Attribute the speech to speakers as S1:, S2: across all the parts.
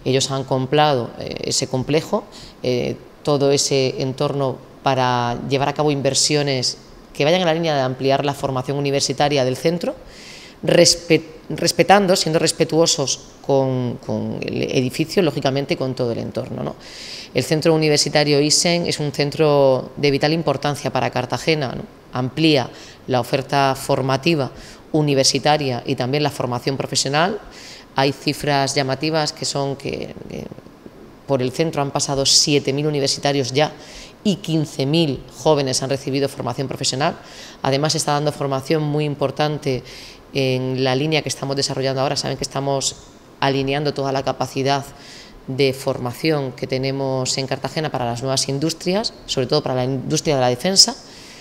S1: Ellos han comprado ese complejo, todo ese entorno para llevar a cabo inversiones que vayan en la línea de ampliar la formación universitaria del centro, respetando, siendo respetuosos con el edificio, lógicamente, y con todo el entorno, ¿no? El centro universitario ISEN es un centro de vital importancia para Cartagena, ¿no? Amplía la oferta formativa universitaria y también la formación profesional. Hay cifras llamativas que son que por el centro han pasado 7.000 universitarios ya y 15.000 jóvenes han recibido formación profesional. Además, está dando formación muy importante en la línea que estamos desarrollando ahora. Saben que estamos alineando toda la capacidad de formación que tenemos en Cartagena para las nuevas industrias, sobre todo para la industria de la defensa,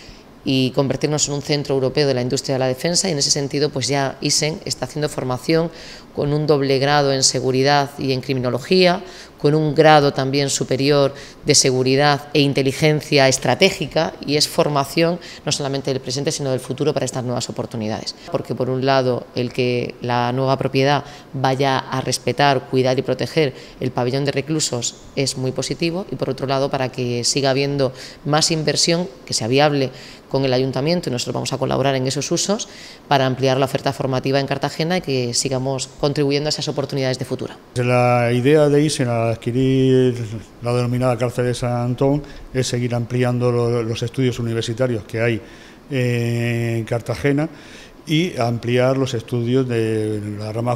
S1: y convertirnos en un centro europeo de la industria de la defensa, y en ese sentido pues ya ISEN está haciendo formación con un doble grado en seguridad y en criminología, con un grado también superior de seguridad e inteligencia estratégica, y es formación no solamente del presente sino del futuro para estas nuevas oportunidades. Porque por un lado el que la nueva propiedad vaya a respetar, cuidar y proteger el pabellón de reclusos es muy positivo, y por otro lado para que siga habiendo más inversión, que sea viable con el ayuntamiento, y nosotros vamos a colaborar en esos usos para ampliar la oferta formativa en Cartagena y que sigamos contribuyendo a esas oportunidades de futuro.
S2: La idea de ISEN al adquirir la denominada cárcel de Sant Antón es seguir ampliando los estudios universitarios que hay en Cartagena y ampliar los estudios de la rama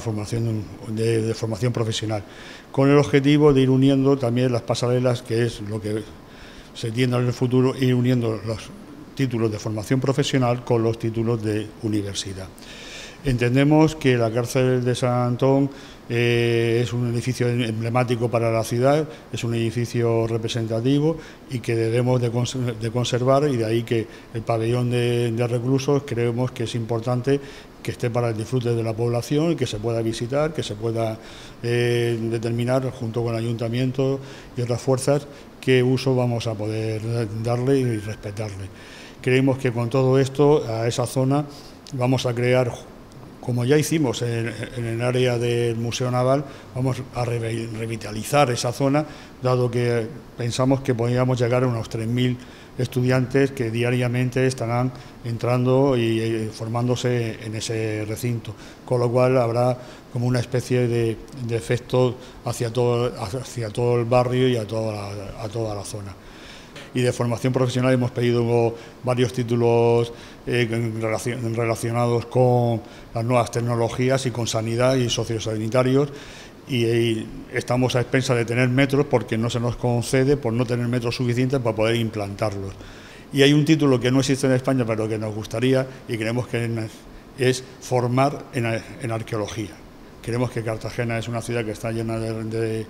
S2: de formación profesional, con el objetivo de ir uniendo también las pasarelas, que es lo que se tiende en el futuro, ir uniendo los títulos de formación profesional con los títulos de universidad. Entendemos que la cárcel de Sant Antón es un edificio emblemático para la ciudad, es un edificio representativo y que debemos de conservar, y de ahí que el pabellón de reclusos creemos que es importante que esté para el disfrute de la población y que se pueda visitar, que se pueda determinar junto con el ayuntamiento y otras fuerzas qué uso vamos a poder darle y respetarle. Creemos que con todo esto a esa zona vamos a crear, como ya hicimos en el área del Museo Naval, vamos a revitalizar esa zona, dado que pensamos que podríamos llegar a unos 3.000 estudiantes que diariamente estarán entrando y formándose en ese recinto, con lo cual habrá como una especie de efecto hacia todo el barrio y a toda la zona. Y de formación profesional hemos pedido varios títulos relacionados con las nuevas tecnologías y con sanidad y sociosanitarios, y estamos a expensas de tener metros porque no se nos concede por no tener metros suficientes para poder implantarlos. Y hay un título que no existe en España pero que nos gustaría y creemos que es formar en arqueología. Creemos que Cartagena es una ciudad que está llena de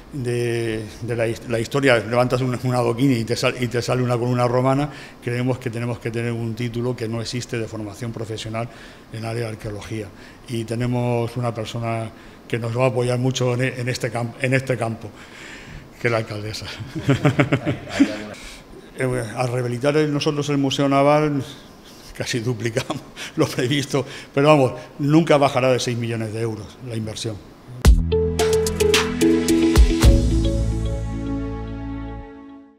S2: la historia. Levantas un adoquín y te sale una columna romana. Creemos que tenemos que tener un título que no existe de formación profesional en área de arqueología, y tenemos una persona que nos va a apoyar mucho en este campo, que es la alcaldesa. Al rehabilitar nosotros el Museo Naval casi duplicamos lo previsto, pero vamos, nunca bajará de 6 millones de euros la inversión.